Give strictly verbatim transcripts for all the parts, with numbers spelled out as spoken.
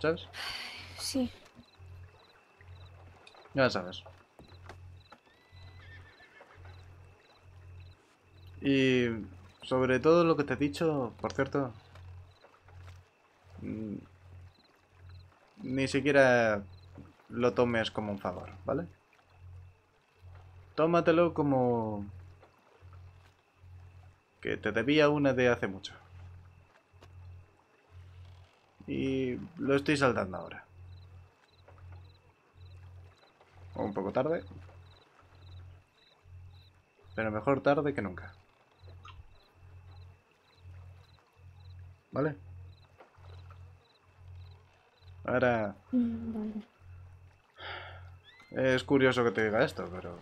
¿sabes? Sí. Ya sabes. Y sobre todo lo que te he dicho, por cierto, mm, ni siquiera lo tomes como un favor, ¿vale? Tómatelo como que te debía una de hace mucho. Y lo estoy saltando ahora. Un poco tarde, pero mejor tarde que nunca. ¿Vale? Ahora, Mm, vale. es curioso que te diga esto, pero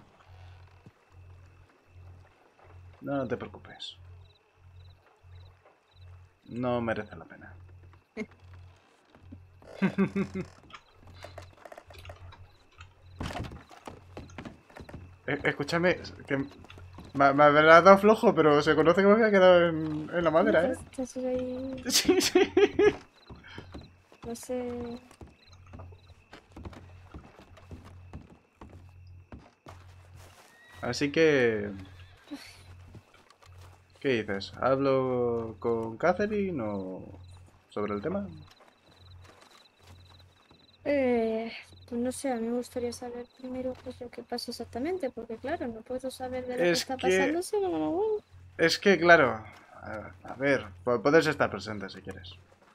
no, no te preocupes. No merece la pena. Eh, escúchame, que me, me habrá dado flojo, pero se conoce que me había quedado en, en la No, madera, ¿eh? estás, estás ahí. Sí, sí. No sé. Así que, ¿qué dices? ¿Hablo con Catherine o sobre el tema? Eh, pues no sé, a mí me gustaría saber primero qué es lo que pasa exactamente, porque claro, no puedo saber de lo que Es está que, pasando si no me lo hago. es que, claro, a, a ver, pu- puedes estar presente si quieres.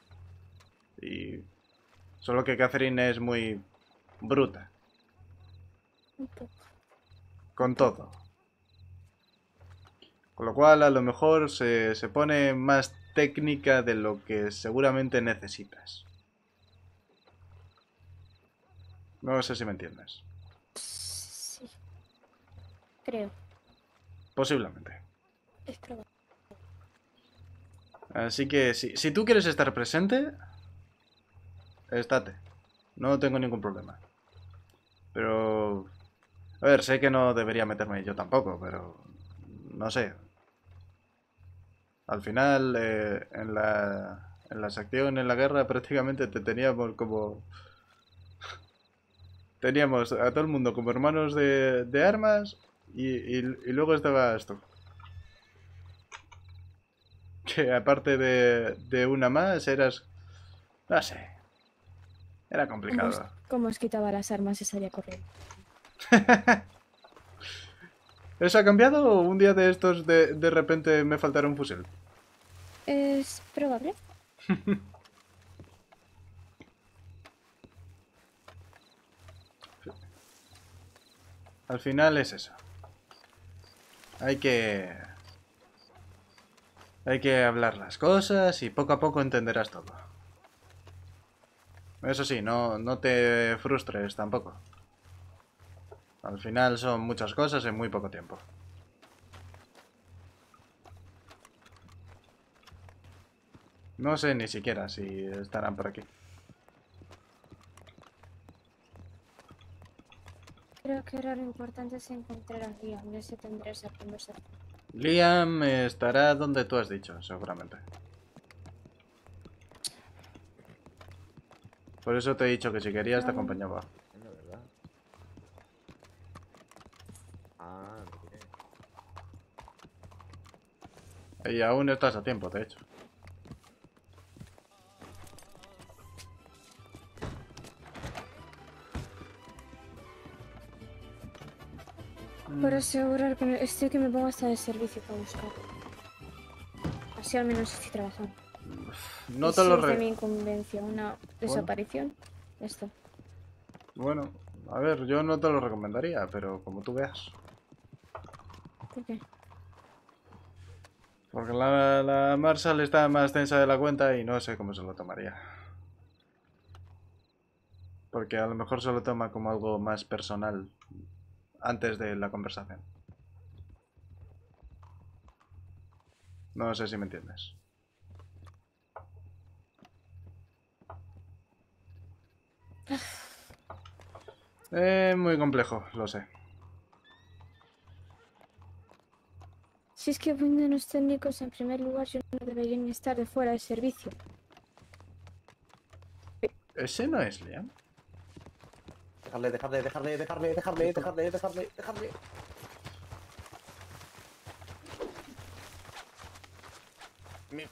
Y solo que Catherine es muy bruta, Un poco, un con poco. todo. Con lo cual, a lo mejor se, se pone más técnica de lo que seguramente necesitas. No sé si me entiendes. Sí, creo. Posiblemente. Es probable. Así que si, si tú quieres estar presente, estate. No tengo ningún problema. Pero... A ver, sé que no debería meterme yo tampoco, pero... No sé. Al final, eh, en la... En la sección, en la guerra, prácticamente te teníamos como... Teníamos a todo el mundo como hermanos de, de armas y, y, y luego estabas tú. Que aparte de, de una más, eras... No sé. Era ¿Cómo os, complicado. cómo os quitaba las armas y salía corriendo? ¿Eso ha cambiado o un día de estos de, de repente me faltará un fusil? Es probable. Al final es eso. Hay que... Hay que hablar las cosas y poco a poco entenderás todo. Eso sí, no, no te frustres tampoco. Al final son muchas cosas en muy poco tiempo. No sé ni siquiera si estarán por aquí. Creo que ahora lo importante es encontrar a Liam y ese tendré esa conversación. Liam estará donde tú has dicho, seguramente. Por eso te he dicho que si querías te Vale. acompañaba. Anda, ¿verdad? Ah, mire. Y aún estás a tiempo, de hecho. Por Mm, asegurar que me, estoy que me pongo hasta de servicio para buscarlo. Así al menos estoy trabajando. Y No te si lo es de re... mi incumbencia una Bueno, desaparición, esto. bueno. A ver, yo no te lo recomendaría, pero como tú veas. ¿Por qué? Porque la, la Marshall está más tensa de la cuenta y no sé cómo se lo tomaría. Porque a lo mejor se lo toma como algo más personal antes de la conversación. No sé si me entiendes. Eh, muy complejo, lo sé. Si es que los técnicos, en primer lugar, yo no debería ni estar de fuera de servicio. ¿Ese no es Liam? Dejarle, dejarle, dejarle, dejarle, dejarle, dejarle, dejarle, dejarle. Mi-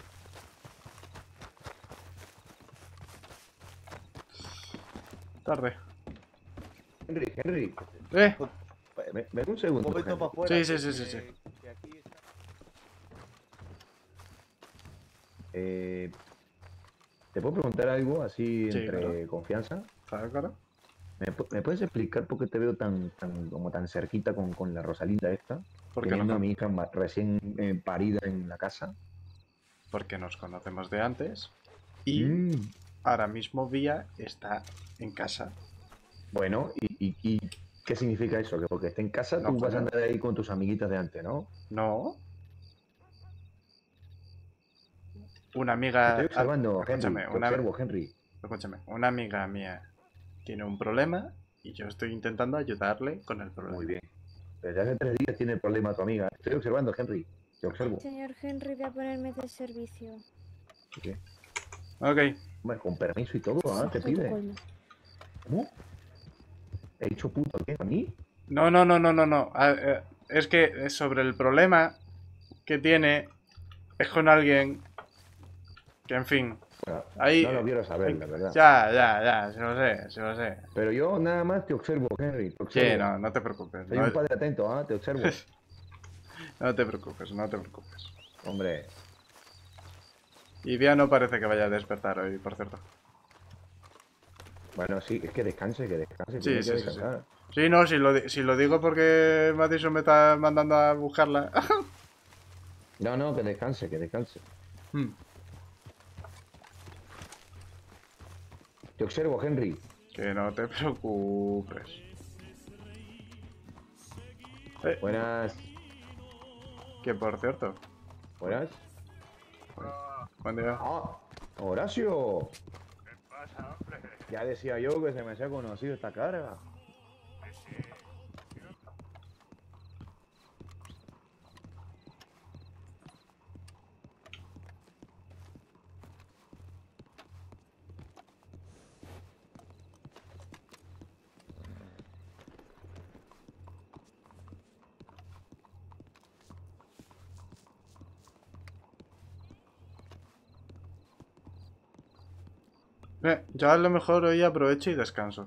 Tarde. Henry, Henry, ¿Eh? ven, ven un Un segundo. momento Henry. para afuera. Sí, sí, que- sí, sí, sí. que- que aquí está- Eh, ¿te puedo preguntar algo así Sí, entre claro. confianza? Claro, claro. ¿Me, pu- me puedes explicar por qué te veo tan, tan como tan cerquita con, con la Rosalinda esta? Porque, Teniendo nos, a mi hija ma- recién eh, parida en la casa. porque nos conocemos de antes. Y Mm, ahora mismo Vía está en casa. bueno, y, y- y qué significa eso? Que porque esté en casa No, tú vas a coño. andar ahí con tus amiguitas de antes, ¿no? No. Una Te amiga... estoy ah, observando, Henry. escúchame, Te una, observo, Henry. escúchame, una amiga mía tiene un problema y yo estoy intentando ayudarle con el problema. Muy bien. Desde hace tres días tiene problema tu amiga. Estoy observando, Henry. Te observo. Señor Henry, voy a ponerme de servicio. ¿Qué? Ok. Hombre, con permiso y todo, ¿ah? Sí, Te todo pide. colmo. ¿Cómo? ¿He dicho puto a quién? ¿A mí? No, no, no, no, no, no. Ah, eh, es que es sobre el problema que tiene es con alguien que, en fin, Bueno, ahí... no lo quiero saber, la verdad. Ya, ya, ya, se lo sé, se lo sé. Pero yo nada más te observo, Henry. Te observo. Sí, no, no te preocupes. Soy No, un padre atento, ¿ah? Te observo. no te preocupes, no te preocupes. Hombre, Y Vía no parece que vaya a despertar hoy, por cierto. bueno, sí, es que descanse, que descanse. Sí, tiene sí, que sí, sí. descansar. Sí, no, si lo, di- si lo digo porque Madison me está mandando a buscarla. No, no, que descanse, que descanse. Hmm, Te observo, Henry. que no te preocupes. Eh, Buenas. que por cierto, Buenas. buen día. Ah, Horacio. Ya decía yo que se me hacía conocido esta cara. Eh, yo a lo mejor hoy aprovecho y descanso.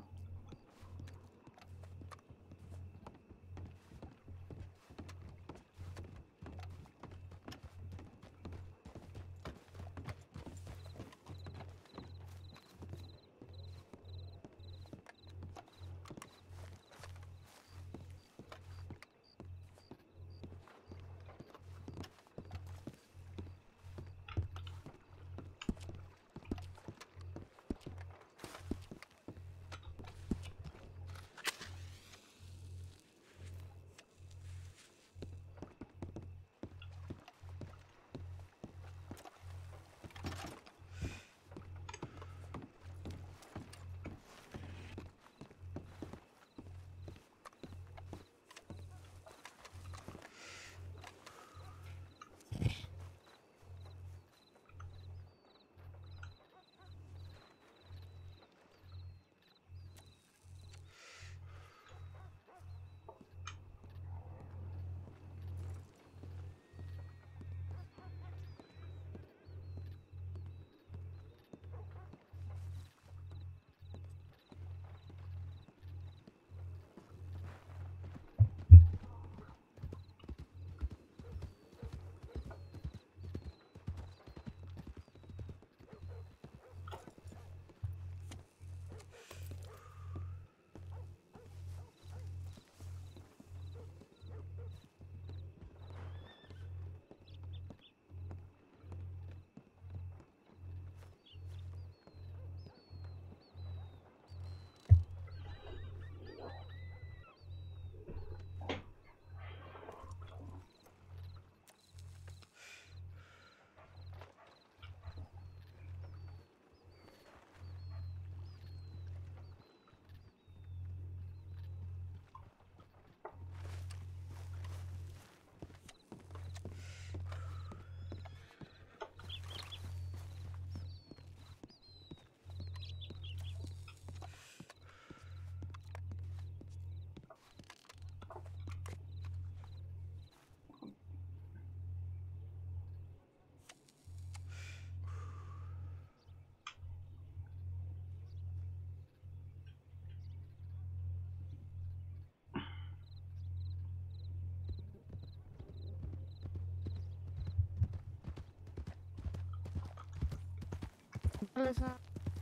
Ajá.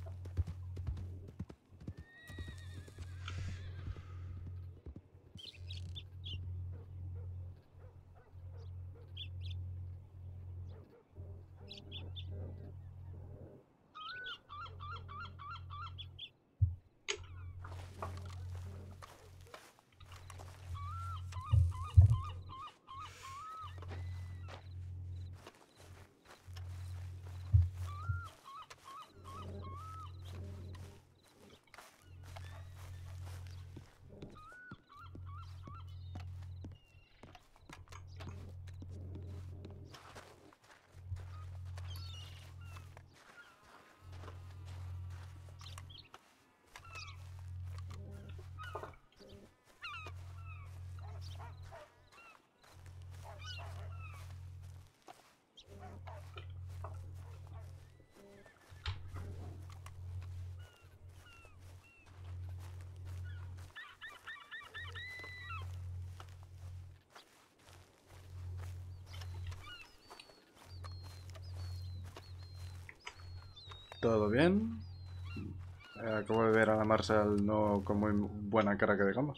¿Todo bien? Eh, acabo de ver a la Marshall no con muy buena cara que digamos.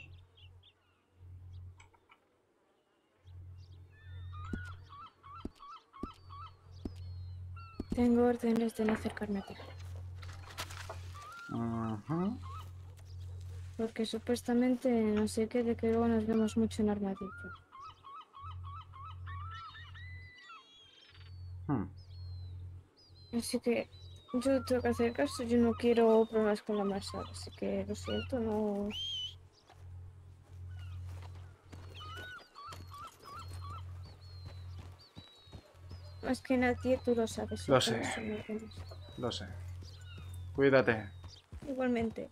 Tengo órdenes de no acercarme a ti. Ajá. Porque supuestamente no sé qué de que luego nos vemos mucho en Armadillo. Hmm. Así que yo tengo que hacer caso. Yo no quiero problemas con la masa. Así que lo siento, no. Más que nadie, tú lo sabes. Lo Y sé, cuáles son mis órdenes. lo sé. Cuídate. Igualmente.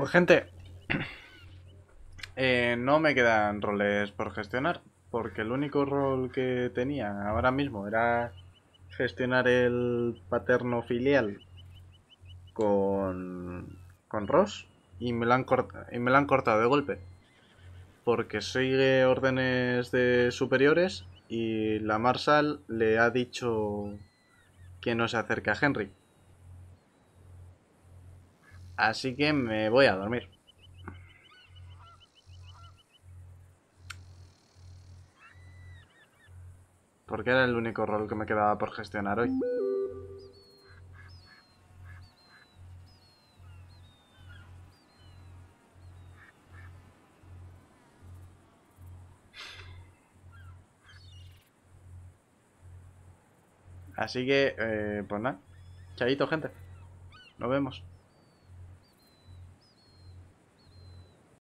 Pues gente, eh, no me quedan roles por gestionar, porque el único rol que tenía ahora mismo era gestionar el paterno filial con, con Ross y me, lo han corta- y me lo han cortado de golpe, porque sigue órdenes de superiores y la Marshal le ha dicho que no se acerque a Henry. Así que me voy a dormir. Porque era el único rol que me quedaba por gestionar hoy. Así que, eh, pues nada. Chaito, gente. Nos vemos.